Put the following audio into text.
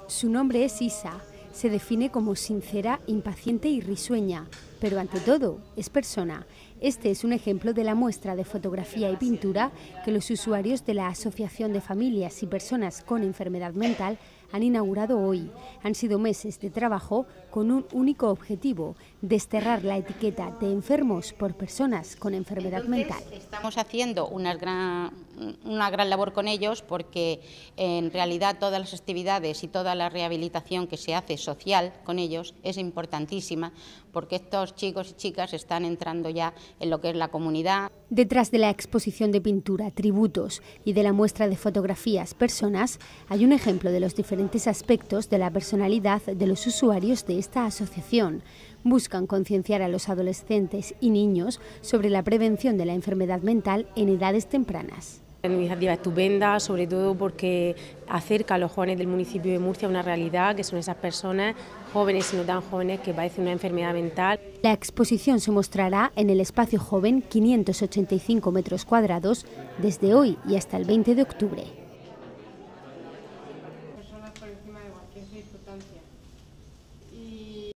Su nombre es Isa. Se define como sincera, impaciente y risueña, pero ante todo es persona. Este es un ejemplo de la muestra de fotografía y pintura que los usuarios de la Asociación de Familias y Personas con Enfermedad Mental han inaugurado hoy. Han sido meses de trabajo con un único objetivo: desterrar la etiqueta de enfermos por personas con enfermedad mental. Estamos haciendo una gran labor con ellos, porque en realidad todas las actividades y toda la rehabilitación que se hace social con ellos es importantísima, porque estos chicos y chicas están entrando ya en lo que es la comunidad. Detrás de la exposición de pintura, tributos y de la muestra de fotografías personas, hay un ejemplo de los diferentes aspectos de la personalidad de los usuarios de esta asociación. Buscan concienciar a los adolescentes y niños sobre la prevención de la enfermedad mental en edades tempranas. Una iniciativa estupenda, sobre todo porque acerca a los jóvenes del municipio de Murcia a una realidad, que son esas personas jóvenes y no tan jóvenes que padecen una enfermedad mental. La exposición se mostrará en el espacio joven 585 metros cuadrados desde hoy y hasta el 20 de octubre.